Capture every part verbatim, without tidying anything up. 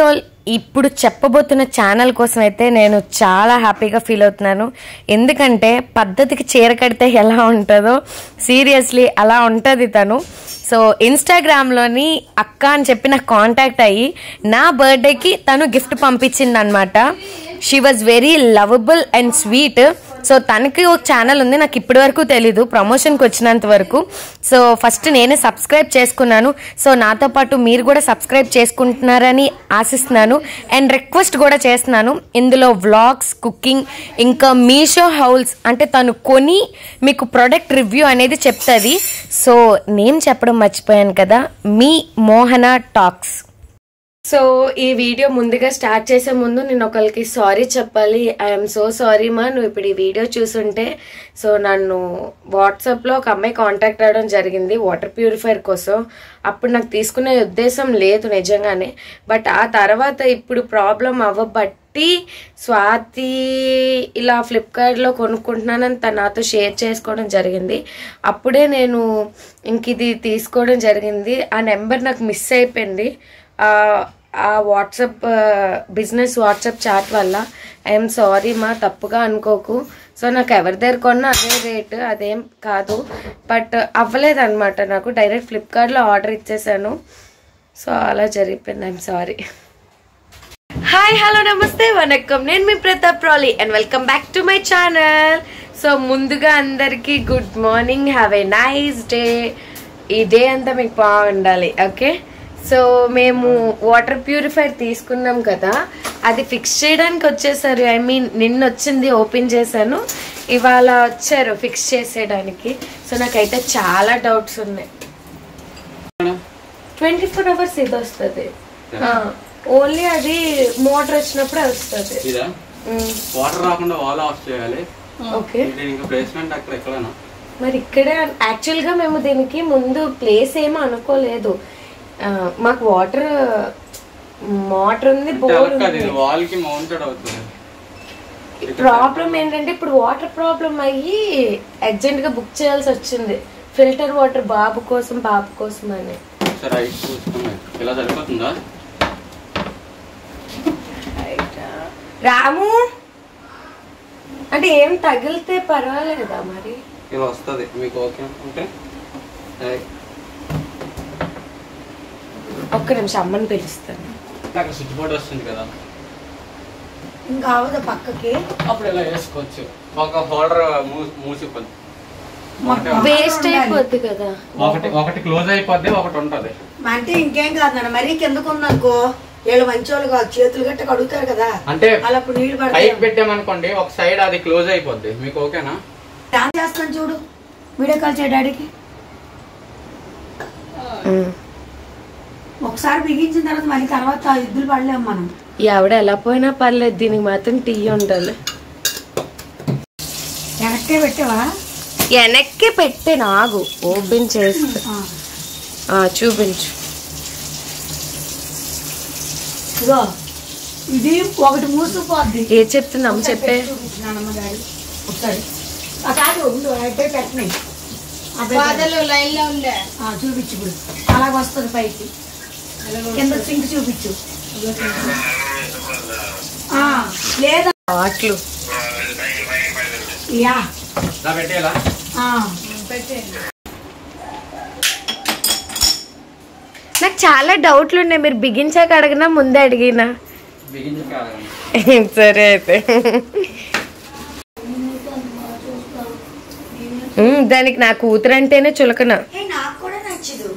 All ఇప్పుడు చెప్పబోతున్న channel కోసం అయితే నేను చాలా హ్యాపీగా ఫీల్ అవుతున్నాను. ఎందుకంటే పద్ధతికి చీర కడితే ఎలా ఉంటుందో సీరియస్లీ అలా ఉంటుంది తను. సో ఇన్స్టాగ్రామ్లోని అక్క అని చెప్పి నాకు కాంటాక్ట్ అయ్యి నా బర్త్డేకి తను గిఫ్ట్ పంపించింది అనమాట. She was very lovable and sweet. So తనకి ఒక ఛానల్ ఉంది, నాకు ఇప్పటి వరకు తెలీదు ప్రమోషన్కి వచ్చినంత వరకు. సో ఫస్ట్ నేనే సబ్స్క్రైబ్ చేసుకున్నాను. సో నాతో పాటు మీరు కూడా సబ్స్క్రైబ్ చేసుకుంటున్నారని ఆశిస్తున్నాను అండ్ రిక్వెస్ట్ కూడా చేస్తున్నాను. ఇందులో వ్లాగ్స్, కుకింగ్, ఇంకా మీషో హౌల్స్ అంటే తను కొని మీకు ప్రొడక్ట్ రివ్యూ అనేది చెప్తుంది. సో నేను చెప్పడం మర్చిపోయాను కదా, మీ మోహన టాక్స్. సో ఈ వీడియో ముందుగా స్టార్ట్ చేసే ముందు నేను ఒకరికి సారీ చెప్పాలి. ఐఎమ్ సో సారీ మా, నువ్వు ఇప్పుడు ఈ వీడియో చూసుంటే. సో నన్ను వాట్సాప్లో ఒక అమ్మాయి కాంటాక్ట్ అవ్వడం జరిగింది వాటర్ ప్యూరిఫైయర్ కోసం. అప్పుడు నాకు తీసుకునే ఉద్దేశం లేదు నిజంగానే, బట్ ఆ తర్వాత ఇప్పుడు ప్రాబ్లం అవ్వబట్టి స్వాతి ఇలా ఫ్లిప్కార్ట్లో కొనుక్కుంటున్నానని తను నాతో షేర్ చేసుకోవడం జరిగింది. అప్పుడే నేను ఇంక ఇది తీసుకోవడం జరిగింది. ఆ నెంబర్ నాకు మిస్ అయిపోయింది ఆ వాట్సాప్ బిజినెస్ వాట్సాప్ చాట్ వల్ల. ఐఎమ్ సారీ మా, తప్పుగా అనుకోకు. సో నాకు ఎవరి దగ్గర కొన్నా అదే రేటు, అదేం కాదు. బట్ అవ్వలేదు అనమాట, నాకు డైరెక్ట్ ఫ్లిప్కార్ట్లో ఆర్డర్ ఇచ్చేసాను. సో అలా జరిగిపోయింది. I'm sorry. హాయ్, హలో, నమస్తే, వనక్కం. నేను మీ Pratap Rali and welcome back to my channel. So ముందుగా అందరికీ good morning, have a nice day. ఈ డే అంతా మీకు బాగుండాలి. ఓకే, సో మేము వాటర్ ప్యూరిఫైర్ తీసుకున్నాం కదా, అది ఫిక్స్ చేయడానికి వచ్చేసారు. ఐ మీన్ నిన్న వచ్చింది, ఓపెన్ చేశాను, ఇవాళ వచ్చారు ఫిక్స్ చేసేయడానికి. సో నాకైతే చాలా డౌట్స్ ఉన్నాయి. ట్వంటీ ఫోర్ అవర్స్ ఇది వస్తుంది, ఓన్లీ అది మోటార్ వచ్చినప్పుడే వస్తుంది. ఓకే, మరి ఇక్కడే యాక్చువల్గా మేము దీనికి ముందు ప్లేస్ ఏమో అనుకోలేదు. మాకు వాటర్ మోటార్ ఉంది, బోర్ ఉంది. ప్రాబ్లం ఏంటంటే ఇప్పుడు వాటర్ ప్రాబ్లం అయ్యి అర్జెంట్ గా బుక్ చేయాల్సి వచ్చింది. ఫిల్టర్ వాటర్ బాబు కోసం బాబు కోసం అని. రాము అంటే ఏం తగిలితే పర్వాలేదా మరి? ఇలా వస్తుంది మీకు. ఓకే అంటే ఒక్క నిమిషం అమ్మని పిలుస్తాను. స్విచ్ బోర్డ్ వస్తుంది కదా, ఇంకా అవదు పక్కకి, అప్పుడు ఇలా వేసుకోవచ్చు. ఒక హోల్డర్ మూసిపోద్ది, వేస్ట్ అయిపోద్ది కదా. ఒకటి ఒకటి క్లోజ్ అయిపోద్ది, ఒకటి ఉంటది. అంటే ఇంకేం కాదు, మరీ కిందకు ఉందనుకో వీళ్ళు మంచోళ్ళు కాదు, చేతులు గట్ట కడుగుతారు కదా. అంటే అలా నీళ్ళు పైకి పెట్టామనుకోండి ఒక సైడ్ అది క్లోజ్ అయిపోద్ది. మీకు ఓకేనా? చేస్తాను చూడు, వీడియో కాల్ చేయ డాడీకి. ఒకసారి బిగించిన తర్వాత మళ్ళీ తర్వాత ఇద్దులు పడలేము మనం. ఎవడ ఎలా పోయినా పర్లేదు, దీనికి మాత్రం టీ ఉండాలి. వెనక్కే పెట్టావా? వెనక్కి పెట్టి నాగు ఓపెన్ చేస్తా, చూపించు. ఇదో ఇది ఒకటి మూసుకుపోద్ది. ఏ చెప్తున్నాం చెప్పే. ఒకసారి పెట్టినాయి చూపించు. ఇప్పుడు అలాగ వస్తుంది పైకి, కింద సింక్ చూపించు. లేదా అట్లు యా నాకు చాలా డౌట్లు ఉన్నాయి. మీరు బిగించాక అడిగినా ముందే అడిగినా? సరే అయితే. దానికి నా కూతురు అంటేనే చులకన. నాకు కూడా నచ్చదు.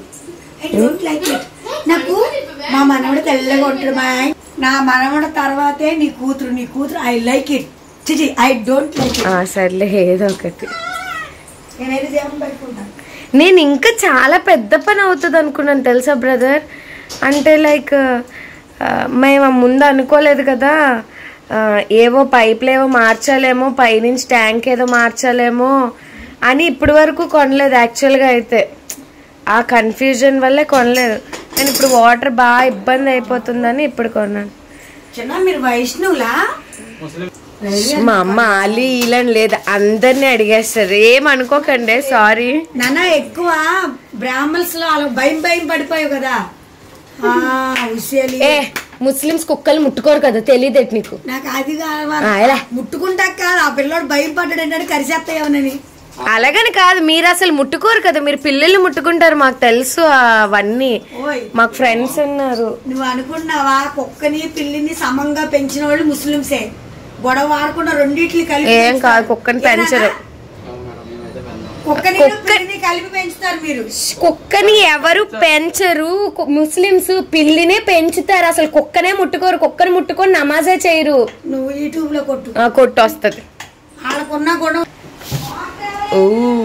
నాకు మా మనవడు తెల్లగా ఉంటాడు. మా నా మనవడు తర్వాతే నీ కూతురు. నీ కూతురు ఐ లైక్ ఇట్. చిచి ఐ డోంట్ లైక్ ఇట్. సర్లే ఏదో ఒకటి. నేనైతే దేవుని పెట్టుకుంటాను. నేను ఇంకా చాలా పెద్ద పని అవుతుంది అనుకున్నాను తెలుసా బ్రదర్. అంటే లైక్ మేము ముందు అనుకోలేదు కదా, ఏవో పైపులు ఏవో మార్చాలేమో, పైనుంచి ట్యాంక్ ఏదో మార్చాలేమో అని ఇప్పటి వరకు కొనలేదు. యాక్చువల్గా అయితే ఆ కన్ఫ్యూజన్ వల్లే కొనలేదు. నేను ఇప్పుడు వాటర్ బాగా ఇబ్బంది అయిపోతుందని ఇప్పుడు కొన్నాను. మీరు వైష్ణవులా? మా అమ్మ ఆలి ఈలని లేదు, అందరినీ అడిగేస్తారు. ఏమనుకోకండి, సారీ. నాన్న ఎక్కువ బ్రాహ్మణ్స్ లో అలా భయం భయం పడిపోయావు కదా. ఏ ముస్లిమ్స్ కుక్కలు ముట్టుకోరు కదా, తెలియదేటి నీకు? నాకు అది కాదు, ముట్టుకుంటా కాదు, ఆ పిల్లడు భయం పడ్డాడు ఏంటంటే కరిసేస్తాయేమోనని. అలాగని కాదు, మీరు అసలు ముట్టుకోరు కదా, మీరు పిల్లలు ముట్టుకుంటారు, మాకు తెలుసు అవన్నీ, మాకు ఫ్రెండ్స్ ఉన్నారు. నువ్వు అనుకున్నావా కుక్కని పిల్లిని సమంగా పెంచిన వాళ్ళు ముస్లింసే, గొడవ ఆడకుండా రెండింటిని కలిపి ఏం కాదు, కుక్కని పెంచరు. కుక్కని కలిపి పెంచుతారు మీరు. కుక్కని ఎవరు పెంచరు, ముస్లిమ్స్ పిల్లినే పెంచుతారు, అసలు కుక్కనే ముట్టుకోరు. కుక్కని ముట్టుకొని నమాజే చేయరు. నువ్వు యూట్యూబ్ లో కొట్టు, కొట్టు వస్తుంది. వాళ్ళకున్న గొడవ. ఓ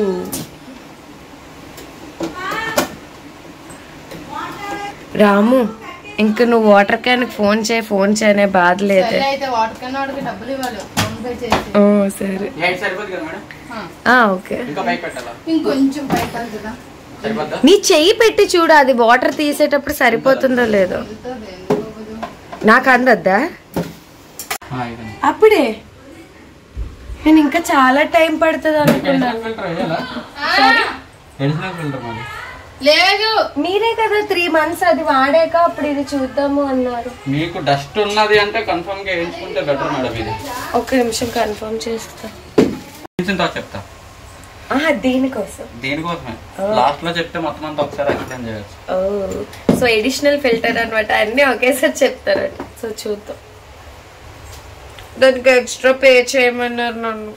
రాము, ఇంక నువ్వు వాటర్ క్యాన్ ఫోన్ చేయ ఫోన్ చేయనే బాధ లేదు. సరే ఓకే. నీ చెయ్యి పెట్టి చూడు, అది వాటర్ తీసేటప్పుడు సరిపోతుందో లేదో. నాకు అందద్దా అప్పుడే? నేను ఇంకా చాలా టైం పడుతుంది అనుకున్నాను. లేదు, మీరే కదా త్రీ మంత్స్ అది వాడాక అప్పుడు ఇది చూద్దాము అన్నారు. మీకు డస్ట్ ఉన్నది అంటే కన్ఫర్మ్ గా వేయించుకుంటే బెటర్ మేడం. ఇది ఒక్క నిమిషం కన్ఫర్మ్ చేస్తా, చెప్తా. దీనికోసం దీనికోసమే లాస్ట్ లో చెప్తే మొత్తం అంతా ఒకసారి ఎక్స్ప్లెయిన్ చేయొచ్చు. ఓ సో ఎడిషనల్ ఫిల్టర్ అనమాట, అన్ని ఒకేసారి చెప్తారట. సో చూద్దాం. దానికి ఎక్స్ట్రా పే చేయమన్నారు నన్ను.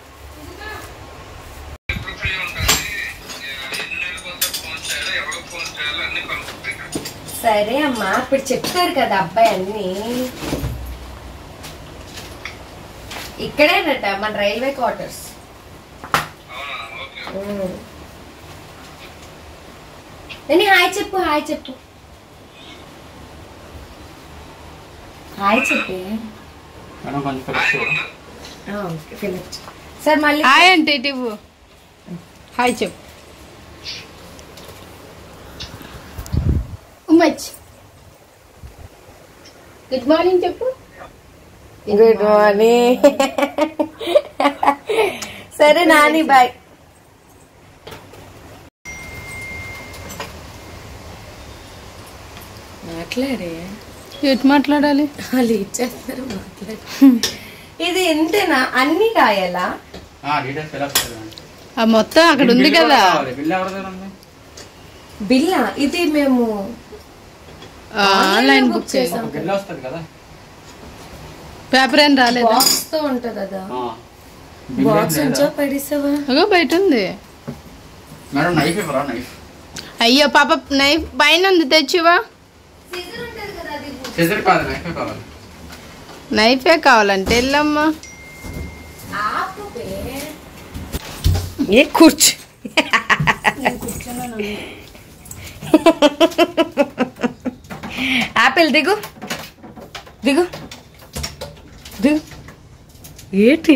సరే అమ్మా, ఇప్పుడు చెప్తారు కదా అబ్బాయి అన్ని. ఇక్కడేనట మన రైల్వే క్వార్టర్స్. నేను హాయ్ చెప్పు, హాయ్ చెప్పు, హాయ్ చెప్పి సార్ మళ్ళీ హాయ్ అంటే హాయ్ చెప్పు. ఉమ్మచ్ గుడ్ మార్నింగ్ చెప్పు. Good morning. సరే నాని బాయ్. మాట్లాడే ఎటు మాట్లాడాలి? వాళ్ళు ఇచ్చేస్తారు మాట్లాడి. ఇది ఎంతేనా? అన్ని రాయాలా? మొత్తం అక్కడ ఉంది కదా బిల్లా. ఇది మేము ఆన్లైన్ బుక్ చేసాం. పేపర్ ఏం రాలేదు, బాక్స్ తో ఉంటది కదా. బాక్స్ ఉంచో పడిస్తావా? బయట ఉంది. అయ్యో పాప నైఫ్ పైన ఉంది, తెచ్చివా. నైఫే కావాలంటే వెళ్ళమ్మా. ఏ కూర్చు. ఆపిల్ దిగు దిగు దిగు. ఏంటి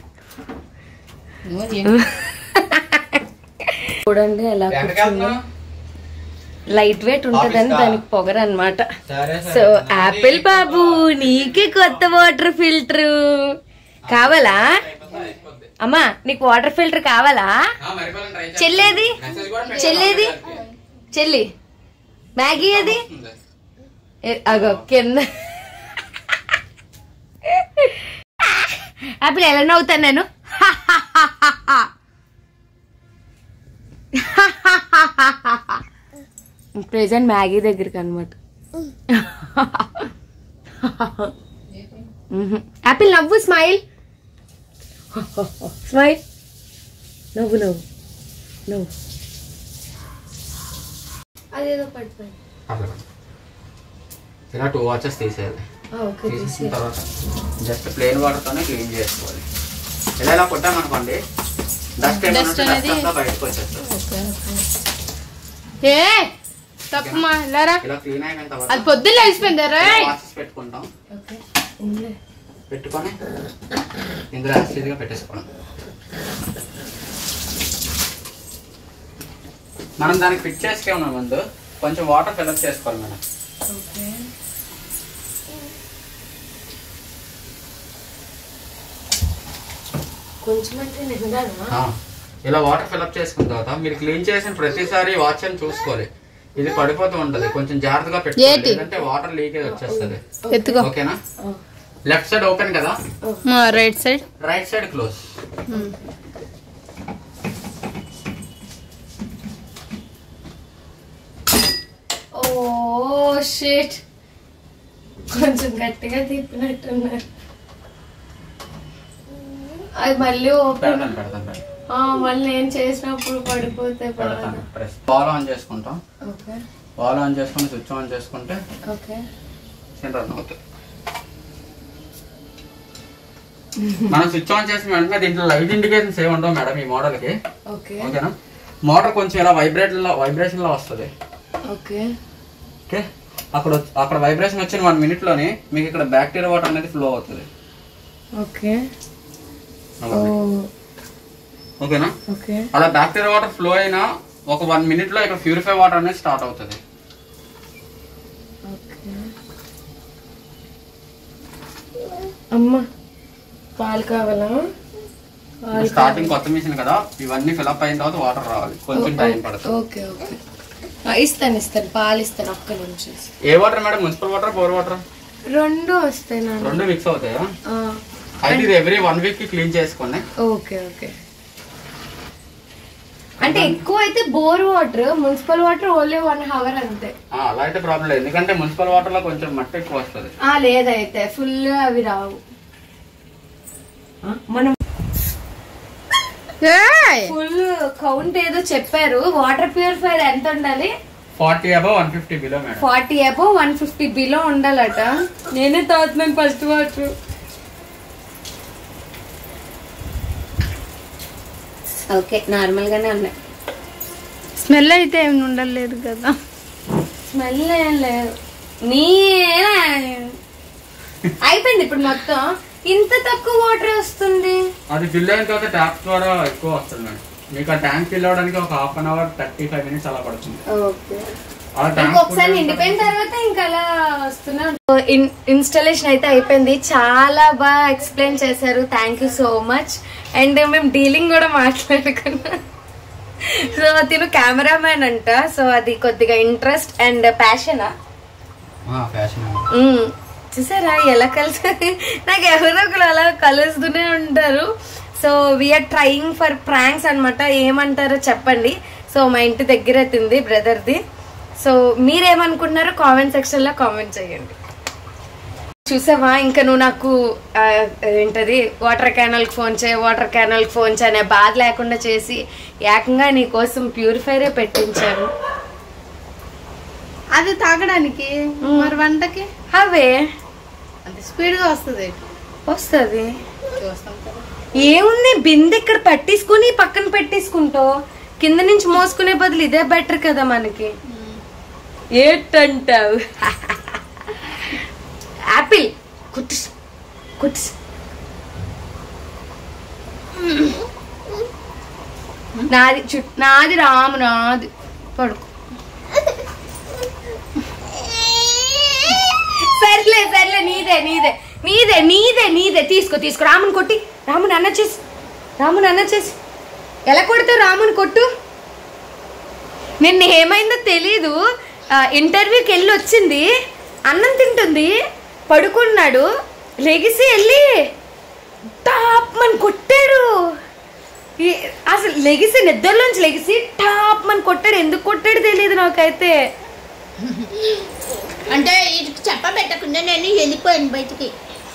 చూడండి ఎలా కూర్చుందో. లైట్ వెయిట్ ఉంటదని దానికి పొగరు అనమాట. సో ఆపిల్ బాబు, నీకే కొత్త వాటర్ ఫిల్టర్ కావాలా? అమ్మా నీకు వాటర్ ఫిల్టర్ కావాలా? చెల్లేది చెల్లేది చెల్లి మ్యాగీ అది అగో కింద. ఆపిల్ ఎలా నవ్వుతాను నేను? ప్రెజెంట్ మ్యాగీ దగ్గరికి అనమాట. ఆపిల్ నవ్వు, స్మైల్ స్మైల్, నవ్వు నవ్వు నవ్వు. అదేదో పడిపోయింది. ఇలా టూ వాచెస్ తీసేయాలి. తీసేసిన తర్వాత జస్ట్ ప్లేన్ వాటర్ తోనే క్లీన్ చేసుకోవాలి. ఇలా ఇలా కొట్టామనుకోండి డస్ట్ ఏమైనా బయటకు వచ్చేస్తుంది. ఏ తప్పమ్మా ఇలా క్లీన్ అయిన తర్వాత అది పొద్దున్న వేసిపోయిందారా పెట్టుకుంటాం. పెట్టుకొని ఇందులో యాసిడ్గా పెట్టేసుకోవడం. మనం దానికి ఫిట్ చేసుకున్నాం ముందు కొంచెం వాటర్ ఫిల్అప్ చేసుకోవాలి మేడం. ఇలా వాటర్ ఫిల్అప్ చేసుకున్న తర్వాత మీరు క్లీన్ చేసిన ప్రతిసారి వాచ్ అని చూసుకోవాలి. ఇది పడిపోతూ ఉంటది, కొంచెం జాగ్రత్తగా పెట్టుకోవాలి, ఎందుకంటే వాటర్ లీకేజ్ వచ్చేస్తుంది. ఓకేనా? లెఫ్ట్ సైడ్ ఓపెన్ కదా, right side right side close. Oh shit, కొంచెం గట్టిగా తిప్పినట్టున్నారు. అది మళ్ళీ ఓపెన్ మళ్ళీ నేను చేసినప్పుడు పడిపోతే బాల్ ఆన్ చేసుకుంటాం. బాల్ ఆన్ చేసుకుని స్విచ్ ఆన్ చేసుకుంటే రన్ అవుతుంది. మనం స్విచ్ ఆన్ చేసిన వెంటనే దీంట్లో లైట్ ఇండికేషన్స్ ఏమి ఉండవు మేడం ఈ మోడల్ కి. ఓకేనా? మోటార్ కొంచెం ఇలా వైబ్రేట్ వైబ్రేషన్ లో వస్తుంది. ఓకే, అక్కడ అక్కడ వైబ్రేషన్ వచ్చిన వన్ మినిట్ లోనే మీకు ఇక్కడ బ్యాక్టీరియా వాటర్ అనేది ఫ్లో అవుతుంది. ఓకే ఓకేనా? అలా బ్యాక్టీరియా వాటర్ ఫ్లో అయినా ఒక వన్ మినిట్ లో ఇక్కడ ప్యూరిఫై వాటర్ అనేది స్టార్ట్ అవుతుంది. అమ్మా పాలు కావాలా? స్టార్టింగ్ కొత్త మిషన్ కదా, ఇవన్నీ ఫిల్అప్ అయిన తర్వాత వాటర్ రావాలి, కొంచెం టైం పడుతుంది. ఓకే ఓకే, ఇస్తాను ఇస్తాను పాలు ఇస్తాను. ఒక్క నిమిషం. ఏ water madam? Municipal water, bore water? రెండు వస్తాయి. రెండు మిక్స్ అవుతాయా? అయితే ఇది ఎవ్రీ వన్ వీక్ కి క్లీన్ చేసుకోండి. Okay okay. అంటే ఎక్కువ అయితే bore water, municipal water only one hour అంతే. అలా అయితే ప్రాబ్లం లేదు, ఎందుకంటే మున్సిపల్ వాటర్ లో కొంచెం మట్టి ఎక్కువ వస్తుంది. లేదైతే ఫుల్ అవి రావు. మనం ఫుల్ కౌంట్ ఏదో చెప్పారు. వాటర్ ప్యూరిఫైర్ ఎంత ఉండాలి? Forty above one fifty below madam. Forty above one fifty below ఉండాలట. నేనే తాగుతున్నాను ఫస్ట్ వాటర్. ఓకే, నార్మల్ గానే ఉన్నాయి. స్మెల్ అయితే ఏమి ఉండలేదు కదా? స్మెల్ ఏం లేదు. నీ అయిపోయింది ఇప్పుడు మొత్తం. ఇంత తక్కువ వాటర్ వస్తుంది. అది ఫిల్ అయిన తర్వాత ట్యాప్ ద్వారా ఎక్కువ వస్తుంది మేడం. మీకు ఆ ట్యాంక్ ఫిల్ అవడానికి ఒక half an hour thirty five minutes అలా పడుతుంది. ఒకసారి నిండిపోయిన తర్వాత ఇంకా అలా వస్తున్నా. ఇన్స్టాలేషన్ అయితే అయిపోయింది. చాలా బాగా ఎక్స్ప్లెయిన్ చేశారు. Thank you so much. And మేము డీలింగ్ కూడా మాట్లాడుకున్నాం. సో తిను కెమెరామ్యాన్ అంట. సో అది కొద్దిగా ఇంట్రెస్ట్ అండ్ ప్యాషనా? చూసారా ఎలా కలిసి? నాకు ఎవరో ఒకరు అలా కలుస్తూనే ఉంటారు. So we're trying for pranks అనమాట. ఏమంటారో చెప్పండి. సో మా ఇంటి దగ్గర తింది బ్రదర్ది. సో మీరేమనుకుంటున్నారో కామెంట్ సెక్షన్ లో కామెంట్ చేయండి. చూసావా, ఇంకా నువ్వు నాకు ఏంటది వాటర్ క్యానల్ కి ఫోన్ చేయ వాటర్ క్యానల్ కి ఫోన్ చేయ అనే బాధ లేకుండా చేసి ఏకంగా నీ కోసం ప్యూరిఫైరే పెట్టించాను. అది తాగడానికి, మరి వంటకి అవే అంత స్పీడ్ గా వస్తుంది. వస్తుంది ఏముంది, బిందె ఇక్కడ పట్టేసుకుని పక్కన పెట్టేసుకుంటావు. కింద నుంచి మోసుకునే బదులు ఇదే బెటర్ కదా మనకి. ఏంటంటావు? యాపిల్ కుట్స్ కుట్స్ నాది నాది రాము నాది పడుకో. సర్లే సర్లే నీదే నీదే నీదే నీదే నీదే తీసుకో తీసుకో. రాముని కొట్టి రాముని అన్న చేసి రాముని అన్న చేసి ఎలా కొడతావు? రాముని కొట్టు. నిన్న ఏమైందో తెలీదు. ఇంటర్వ్యూకి వెళ్ళి వచ్చింది, అన్నం తింటుంది, పడుకున్నాడు, లెగిసి వెళ్ళి టాప్ మని కొట్టాడు. అసలు లెగిసి నిద్రలోంచి లెగిసి టాప్ మని కొట్టాడు. ఎందుకు కొట్టాడు తెలియదు నాకైతే. అంటే చెప్పబెట్టకుండా నేను వెళ్ళిపోయాను బయటికి.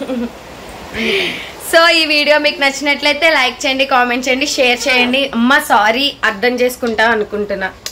సో ఈ వీడియో మీకు నచ్చినట్లయితే లైక్ చేయండి, కామెంట్ చేయండి, షేర్ చేయండి. అమ్మ సారీ, అర్థం చేసుకుంటా అనుకుంటున్నా.